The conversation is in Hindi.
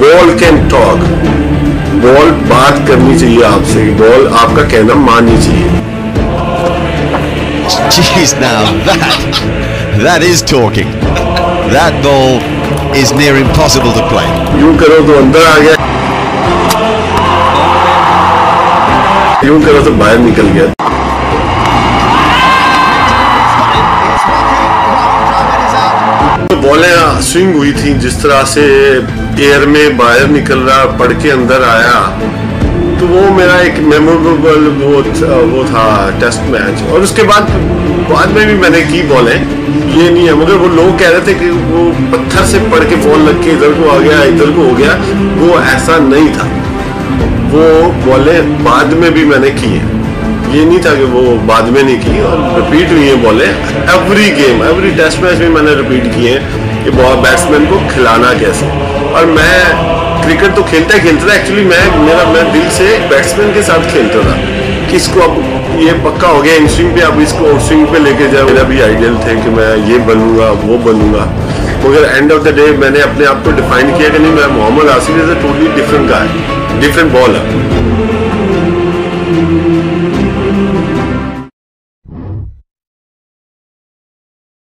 बॉल कैन टॉक, बॉल बात करनी चाहिए आपसे, बॉल आपका कहना माननी चाहिए। Jeez, now that is talking. That ball is near impossible to play. यूं करो तो अंदर आ गया, यूं करो तो बाहर निकल गया। तो बॉलें स्विंग हुई थी, जिस तरह से एयर में बाहर निकल रहा, पड़ के अंदर आया, तो वो मेरा एक मेमोरेबल वो था टेस्ट मैच। और उसके बाद में भी मैंने की बॉलें, ये नहीं है, मगर वो लोग कह रहे थे कि वो पत्थर से पड़ के बॉल लग के इधर को आ गया, इधर को हो गया, वो ऐसा नहीं था। वो बॉलें बाद में भी मैंने की हैं, ये नहीं था कि वो बाद में नहीं की, और रिपीट हुई हैं बॉलें। Every game, every test match में मैंने रिपीट किए हैं कि बैट्समैन को खिलाना कैसे। और मैं क्रिकेट तो खेलता था एक्चुअली, मैं दिल से बैट्समैन के साथ खेलता था कि इसको अब ये पक्का हो गया इन स्विंग पे, अब इसको आउट स्विंग पे लेके जाए। मेरा भी आइडियल थे कि मैं ये बनूंगा, वो बनूंगा, मगर एंड ऑफ द डे मैंने अपने आप को डिफाइन किया कि नहीं, मैं Mohammad Asif is a totally different guy, different bowler.